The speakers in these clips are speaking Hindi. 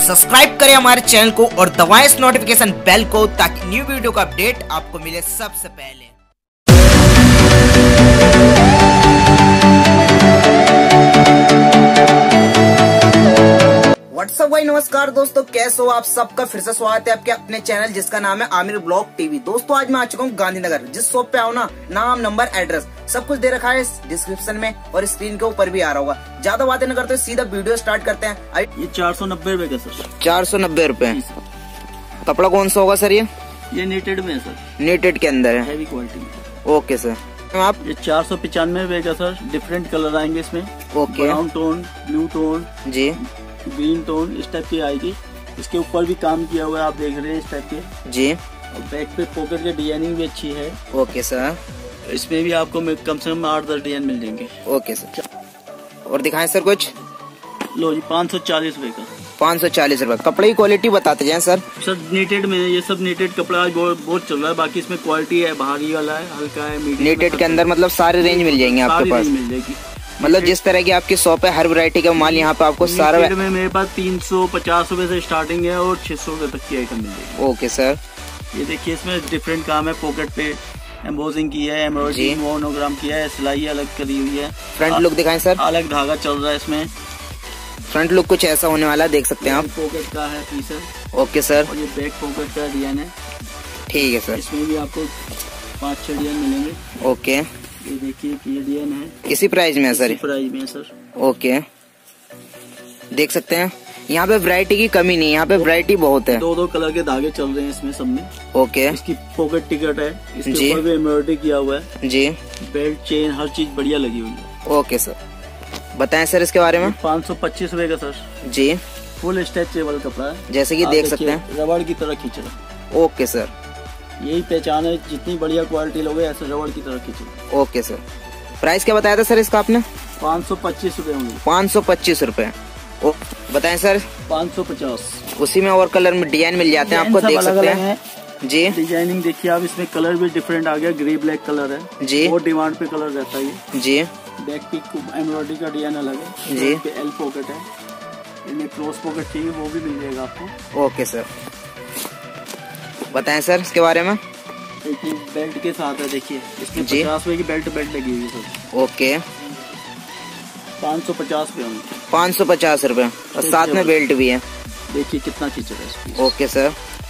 सब्सक्राइब करें हमारे चैनल को और दबाएं इस नोटिफिकेशन बेल को ताकि न्यू वीडियो का अपडेट आपको मिले सबसे पहले। व्हाट्सअप भाई, नमस्कार दोस्तों, कैसे हो आप? सबका फिर से स्वागत है आपके अपने चैनल जिसका नाम है आमिर ब्लॉग टीवी। दोस्तों आज मैं आ चुका हूँ गांधीनगर। जिस शॉप पे आओ ना, नाम नंबर एड्रेस सब कुछ दे रखा है डिस्क्रिप्शन में और स्क्रीन के ऊपर भी आ रहा होगा। ज्यादा बातें न करते सीधा वीडियो स्टार्ट करते हैं। ये 490 रुपए का सर। 490 रुपए। कपड़ा कौन सा होगा सर? ये नीटेड में है सर। नीटेड के अंदर है, हैवी क्वालिटी में। Okay sir. आप ये 495 रुपए का सर। डिफरेंट कलर आएंगे इसमें। Okay. Brown tone, blue tone जी, ग्रीन टोन, इस टाइप की आएगी। इसके ऊपर भी काम किया हुआ है, आप देख रहे हैं इस टाइप के जी। और बैक पे पॉकेट की डिजाइनिंग भी अच्छी है। Okay sir. इसमें भी आपको कम से कम 8-10 डिजाइन मिल जाएंगे। Okay sir. और दिखाएं सर कुछ। लो जी 540 रुपए का। 540 रुपए। कपड़े की क्वालिटी बताते जाएं सर। सर नीटेड में ये सब नीटेड कपड़ा आज बहुत चल रहा है। बाकी इसमें क्वालिटी है, भारी वाला है, हल्का है, मीडियम। नीटेड के अंदर मतलब सारे रेंज मिल जाएंगे आपके पास। मिल जाएगी, मतलब जिस तरह की आपकी शॉप है हर वैरायटी का माल यहाँ पे आपको सारा। में मेरे पास 350 रुपए से स्टार्टिंग है और 600 रुपए तक की आइटम मिल जाएगी। Okay sir. ये देखिए इसमें डिफरेंट काम है। पॉकेट पे एम्बोसिंग की है, एम्ब्रॉयडरी मोनोग्राम किया है, सिलाई अलग करी हुई है। फ्रंट लुक दिखाएं सर। अलग धागा चल रहा है इसमें। फ्रंट लुक कुछ ऐसा होने वाला है, देख सकते हैं आप। पॉकेट का है पीस है। Okay sir. और ये बैक पॉकेट का डिजाइन है। ठीक है सर। इसमें भी आपको 5-6 डिजाइन मिलेंगे। ओके। ये देखिए ये डिजाइन है। किसी प्राइस में है सर? प्राइस में है सर। ओके, देख सकते हैं यहाँ पे वैरायटी की कमी नहीं, यहाँ पे वैरायटी बहुत है। 2-2 कलर के धागे चल रहे हैं इसमें सब में। ओके। इसकी पॉकेट टिकट है, इसके जी। ऊपर भी एम्ब्रॉयडरी किया हुआ है। जी। बेल्ट, चेन, हर चीज बढ़िया लगी हुई है। Okay sir. बताएं सर इसके बारे में। 525 रुपए का सर। जी। फुल स्ट्रेचेबल कपड़ा है, जैसे कि देख सकते हैं रबड़ की तरह खींच रहा। Okay sir. यही पहचान है, जितनी बढ़िया क्वालिटी लोगे ऐसे रबड़ की तरह खींचो। Okay sir. प्राइस क्या बताया था सर इसका आपने? 525 रुपए होंगे। 525 रुपए। बताएं सर। 550। उसी में और कलर में डिजाइन मिल जाते हैं आपको, देख सकते हैं जी। डिजाइनिंग देखिए आप, इसमें कलर भी डिफरेंट आ गया। ग्रे ब्लैक कलर है जी। बहुत डिमांड पे कलर रहता है ये जी। बैक की एम्ब्रॉयडरी का डिजाइन अलग है जी। एल पॉकेट है। इनमें क्लोज पॉकेट चाहिए वो भी मिल जाएगा आपको। Okay sir. बताएं सर इसके बारे में। देखिए बेल्ट के साथ है, देखिए इसमें जी। 50 रुपए की बेल्ट लगी हुई है सर। ओके। 550 रुपए होंगे। 550 रुपए और साथ में बेल्ट भी है। देखिए कितना खींचा है इसमें। Okay sir.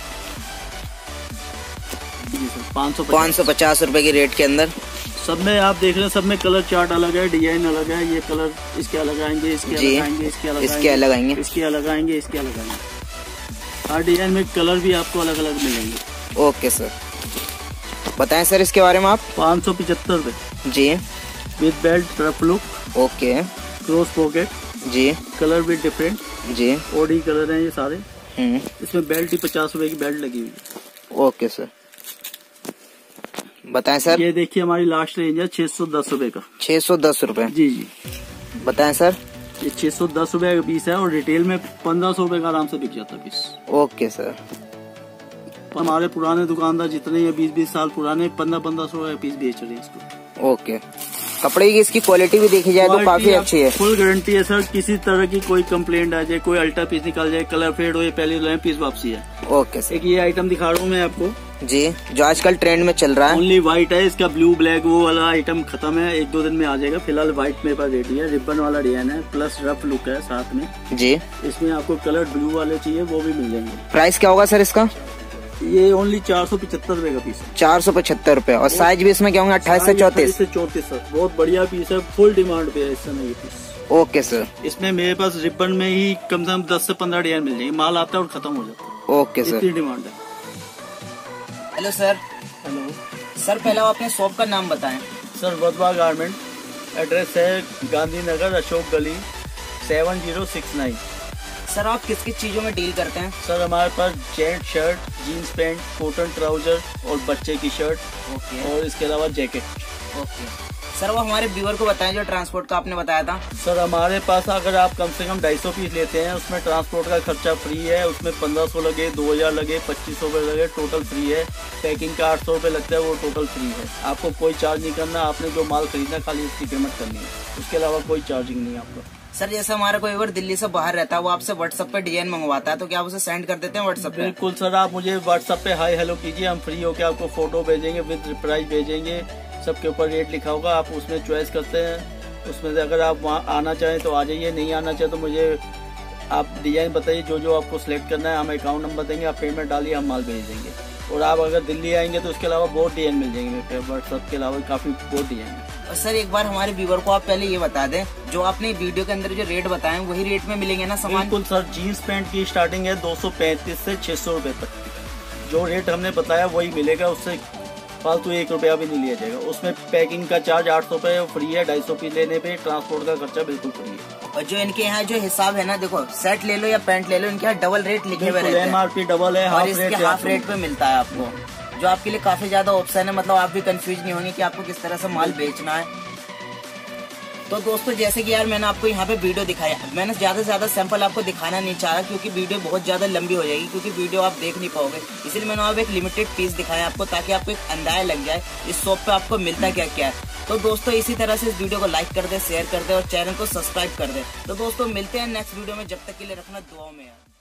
550 रुपए की रेट के अंदर सब में आप देख रहे हैं, सब में कलर चार्ट अलग है, डिजाइन अलग है। ये कलर इसके अलग आएंगे, इसके अलग आएंगे, इसके अलग इसके अलग आएंगे, इसके अलग आएंगे, इसके अलग आएंगे। हर डिजाइन में कलर भी आपको अलग अलग मिलेंगे। Okay sir. बताएं सर इसके बारे में आप। 575 रुपए जी। With belt, rough look. Okay. Close pocket. जी। कलर भी डिफरेंट। जी। ओडी कलर है ये सारे। इसमें बेल्ट ही 50 रुपए की बेल्ट लगी हुई है। Okay sir. बताएं सर। ये देखिए हमारी लास्ट रेंज है 610 रुपए का। 610 रुपए। जी जी। बताएं सर। ये 610 रुपए का पीस है और रिटेल में 1500 रुपए का आराम से बिक जाता है पीस। Okay sir. हमारे पुराने दुकानदार जितने ये 20-20 साल पुराने 1500 रुपए पीस बेच रहे हैं इसको। ओके। कपड़े की इसकी क्वालिटी भी देखी जाए तो काफी अच्छी है। फुल गारंटी है सर। किसी तरह की कोई कंप्लेंट आ जाए, कोई अल्टा पीस निकल जाए, कलर फेड हो, ये पहले पीस वापसी है। Okay sir. एक ये आइटम दिखा रहा हूँ मैं आपको जी, जो आजकल ट्रेंड में चल रहा है। ओनली व्हाइट है, इसका ब्लू ब्लैक वो वाला आइटम खत्म है, 1-2 दिन में आ जाएगा। फिलहाल व्हाइट मेरे पास रेडी है। रिबन वाला डिजाइन है, प्लस रफ लुक है साथ में जी। इसमें आपको कलर ब्लू वाले चाहिए वो भी मिल जाएंगे। प्राइस क्या होगा सर इसका? ये ओनली 475 रुपए का पीस है। 475 रुपए। और साइज भी इसमें क्या होंगे? 28 से 34? 34 सर। बहुत बढ़िया पीस है, फुल डिमांड पे है इस समय ये पीस। Okay sir. इसमें मेरे पास रिबन में ही कम से कम 10 से 15 डिजाइन मिल जाएंगे। माल आता है और खत्म हो जाता है। Okay sir. इतनी डिमांड है। Hello sir. हेलो सर, पहले आप अपने शॉप का नाम बताएं। Sir Wadhwa garment. एड्रेस है गांधीनगर, अशोक गली 7069। सर, आप किस किस चीजों में डील करते हैं? सर हमारे पास gent shirt, jeans pant, cotton trouser और बच्चे की शर्ट। ओके। और इसके अलावा जैकेट। ओके सर, वो हमारे व्यूअर को बताएं जो ट्रांसपोर्ट का आपने बताया था। सर हमारे पास अगर आप कम से कम 250 पीस लेते हैं, उसमें ट्रांसपोर्ट का खर्चा फ्री है। उसमें 1500 लगे, 2000 लगे, 2500 रुपए लगे, टोटल फ्री है। पैकिंग का 800 रुपए लगता है, वो टोटल फ्री है। आपको कोई चार्ज नहीं करना। आपने जो माल खरीदना खाली उसकी पेमेंट करनी है, उसके अलावा कोई चार्जिंग नहीं है आपका। सर जैसे हमारा कोई अगर दिल्ली से बाहर रहता है, वो आपसे व्हाट्सएप पे डिजाइन मंगवाता है, तो क्या आप उसे सेंड कर देते हैं व्हाट्सएप पे? बिल्कुल सर, आप मुझे व्हाट्सएप पे हाय हेलो कीजिए, हम फ्री होकर आपको फोटो भेजेंगे, विद प्राइस भेजेंगे, सबके ऊपर रेट लिखा होगा, आप उसमें चॉइस करते हैं। उसमें से अगर आप वहाँ आना चाहें तो आ जाइए, नहीं आना चाहें तो मुझे आप डिजाइन बताइए, जो आपको सिलेक्ट करना है, हम अकाउंट नंबर देंगे, आप पेमेंट डालिए, हम माल भेज देंगे। और आप अगर दिल्ली आएंगे तो उसके अलावा बहुत डिजाइन मिल जाएंगे मेरे पे, व्हाट्सएप के अलावा काफी बहुत डिजाइन। और सर एक बार हमारे व्यूवर को आप पहले ये बता दें, जो आपने वीडियो के अंदर जो रेट बताए वही रेट में मिलेंगे ना सामान? बिल्कुल सर, जीन्स पैंट की स्टार्टिंग है 235 से 600 रुपए तक। जो रेट हमने बताया वही मिलेगा, उससे फालतू 1 रुपया भी नहीं लिया जाएगा। उसमें पैकिंग का चार्ज 800 रुपए फ्री है, 250 पीस लेने पे ट्रांसपोर्ट का खर्चा बिल्कुल फ्री है। और जो इनके यहाँ जो हिसाब है ना, देखो सेट ले लो या पैंट ले लो, इनके यहाँ डबल रेट लिखे हुए रहते हैं। MRP डबल है, और इसके हाफ रेट पे मिलता है आपको, जो आपके लिए काफी ज्यादा ऑप्शन है। मतलब आप भी कंफ्यूज नहीं होंगे कि आपको किस तरह से माल बेचना है। तो दोस्तों जैसे कि यार मैंने आपको यहाँ पे वीडियो दिखाया, मैंने ज्यादा से ज्यादा सैंपल आपको दिखाना नहीं चाह रहा, क्योंकि वीडियो बहुत ज्यादा लंबी हो जाएगी, क्योंकि वीडियो आप देख नहीं पाओगे। इसलिए मैंने आप एक लिमिटेड पीस दिखाया आपको, ताकि आपको एक अंदाजा लग जाए इस शॉप पे आपको मिलता क्या क्या है। तो दोस्तों इसी तरह से इस वीडियो को लाइक कर दे, शेयर कर दे और चैनल को सब्सक्राइब कर दे। तो दोस्तों मिलते हैं नेक्स्ट वीडियो में, जब तक के लिए रखना दुआओं में यार।